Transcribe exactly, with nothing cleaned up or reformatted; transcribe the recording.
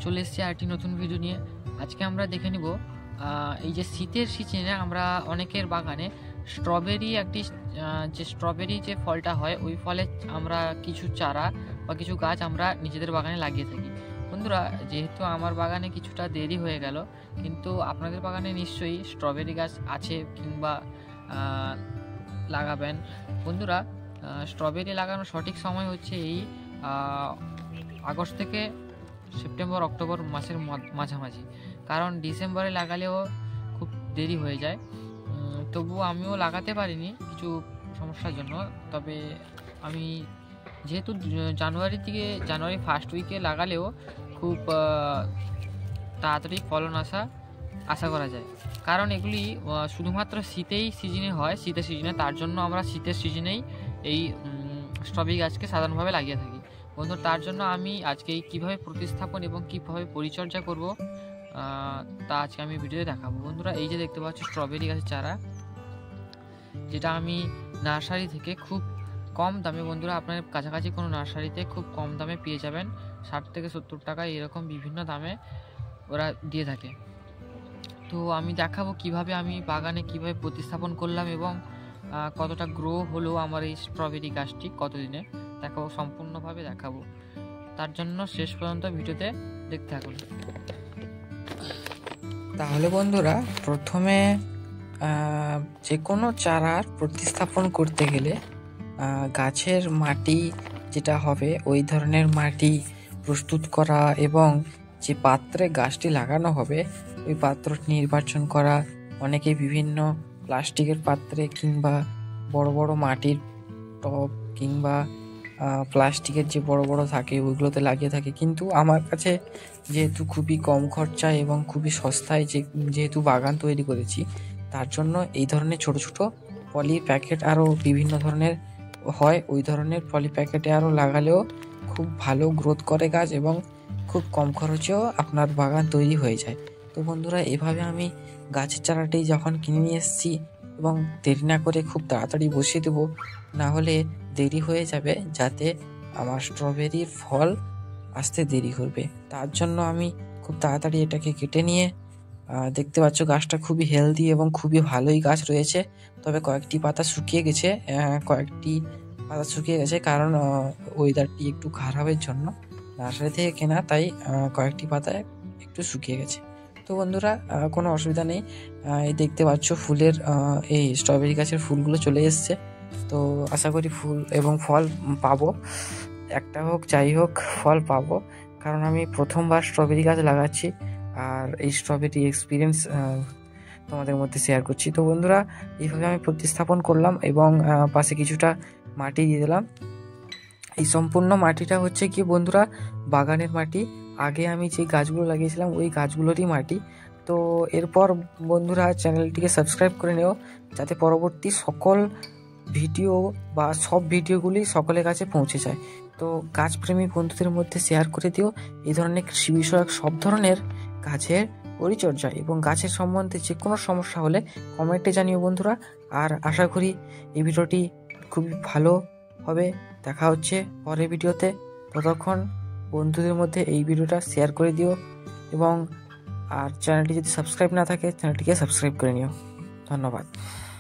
চলে এসেছি আরেকটি নতুন ভিডিও নিয়ে। আজকে আমরা দেখে নিব এই যে শীতের সিজনে আমরা অনেকের বাগানে স্ট্রবেরি একটি যে স্ট্রবেরি যে ফলটা হয় ওই ফলে আমরা কিছু চারা বা কিছু গাছ আমরা নিজেদের বাগানে লাগিয়ে থাকি। বন্ধুরা, যেহেতু আমার বাগানে কিছুটা দেরি হয়ে গেল, কিন্তু আপনাদের বাগানে নিশ্চয়ই স্ট্রবেরি গাছ আছে কিংবা লাগাবেন। বন্ধুরা, স্ট্রবেরি লাগানোর সঠিক সময় হচ্ছে এই আগস্ট থেকে সেপ্টেম্বর অক্টোবর মাসের মাঝামাঝি, কারণ ডিসেম্বরে লাগালেও খুব দেরি হয়ে যায়। তবুও আমিও লাগাতে পারিনি কিছু সমস্যার জন্য। তবে আমি যেহেতু জানুয়ারি থেকে জানুয়ারি ফার্স্ট উইকে লাগালেও খুব তাড়াতাড়ি ফলন আসা আশা করা যায়, কারণ এগুলি শুধুমাত্র শীতেই সিজনে হয়, শীতের সিজনে। তার জন্য আমরা শীতের সিজনেই এই স্ট্রবেরি গাছকে সাধারণভাবে লাগিয়ে থাকি। বন্ধু, তার জন্য আমি আজকে কীভাবে প্রতিস্থাপন এবং কীভাবে পরিচর্যা করব তা আজকে আমি ভিডিওতে দেখাবো। বন্ধুরা, এই যে দেখতে পাচ্ছ স্ট্রবেরি গাছের চারা, যেটা আমি নার্সারি থেকে খুব কম দামে, বন্ধুরা আপনার কাছাকাছি কোনো নার্সারিতে খুব কম দামে পেয়ে যাবেন, ষাট থেকে সত্তর টাকা এরকম বিভিন্ন দামে ওরা দিয়ে থাকে। তো আমি দেখাবো কিভাবে আমি বাগানে কিভাবে প্রতিস্থাপন করলাম এবং কতটা গ্রো হলো আমার এই স্ট্রবেরি গাছটি কতদিনে, দেখাবো, সম্পূর্ণভাবে দেখাবো। তার জন্য শেষ পর্যন্ত ভিডিওতে দেখতে থাকুন। তাহলে বন্ধুরা, প্রথমে যে কোনো চারার প্রতিস্থাপন করতে গেলে গাছের মাটি যেটা হবে ওই ধরনের মাটি প্রস্তুত করা এবং যে পাত্রে গাছটি লাগানো হবে ওই পাত্র নির্বাচন করা। অনেকে বিভিন্ন প্লাস্টিকের পাত্রে কিংবা বড় বড় মাটির টব কিংবা প্লাস্টিকের যে বড় বড় থাকে ওইগুলোতে লাগিয়ে থাকে, কিন্তু আমার কাছে যেহেতু খুবই কম খরচায় এবং খুবই সস্তায় যে যেহেতু বাগান তৈরি করেছি, তার জন্য এই ধরনের ছোট ছোট পলি প্যাকেট আরও বিভিন্ন ধরনের হয়, ওই ধরনের পলি প্যাকেটে আরও লাগালেও খুব ভালো গ্রোথ করে গাছ এবং খুব কম খরচেও আপনার বাগান তৈরি হয়ে যায়। তো বন্ধুরা, এভাবে আমি গাছের চারাটি যখন কিনে নিয়ে এসেছি এবং দেরি না করে খুব তাড়াতাড়ি বসিয়ে দেবো, না হলে দেরি হয়ে যাবে, যাতে আমার স্ট্রবেরির ফল আসতে দেরি করবে। তার জন্য আমি খুব তাড়াতাড়ি এটাকে কেটে নিয়ে, দেখতে পাচ্ছ গাছটা খুবই হেলদি এবং খুবই ভালোই গাছ রয়েছে। তবে কয়েকটি পাতা শুকিয়ে গেছে, কয়েকটি পাতা শুকিয়ে গেছে কারণ ওয়েদারটি একটু খারাপের জন্য নার্সারি থেকে কেনা, তাই কয়েকটি পাতায় একটু শুকিয়ে গেছে। তো বন্ধুরা, কোনো অসুবিধা নেই। এই দেখতে পাচ্ছ ফুলের এই স্ট্রবেরি গাছের ফুলগুলো চলে এসছে। তো আশা করি ফুল এবং ফল পাবো, একটা হোক যাই হোক ফল পাবো, কারণ আমি প্রথমবার স্ট্রবেরি গাছ লাগাচ্ছি আর এই স্ট্রবেরি এক্সপিরিয়েন্স তোমাদের মধ্যে শেয়ার করছি। তো বন্ধুরা, এইভাবে আমি প্রতিস্থাপন করলাম এবং পাশে কিছুটা মাটি দিয়ে দিলাম। এই সম্পূর্ণ মাটিটা হচ্ছে কি বন্ধুরা, বাগানের মাটি। আগে আমি যে গাছগুলো লাগিয়েছিলাম ওই গাছগুলোরই মাটি। তো এরপর বন্ধুরা, চ্যানেলটিকে সাবস্ক্রাইব করে নিও, যাতে পরবর্তী সকল ভিডিও বা সব ভিডিওগুলি সকলের কাছে পৌঁছে যায়। তো গাছপ্রেমী বন্ধুদের মধ্যে শেয়ার করে দিও এই ধরনের কৃষি বিষয়ক সব ধরনের গাছের পরিচর্যা এবং গাছের সম্বন্ধে যে কোনো সমস্যা হলে কমেন্টে জানিও বন্ধুরা। আর আশা করি এই ভিডিওটি খুবই ভালো হবে। দেখা হচ্ছে পরের ভিডিওতে। ততক্ষণ বন্ধুদের মধ্যে এই ভিডিওটা শেয়ার করে দিও এবং আর চ্যানেলটি যদি সাবস্ক্রাইব না থাকে চ্যানেলটিকে সাবস্ক্রাইব করে নিও। ধন্যবাদ।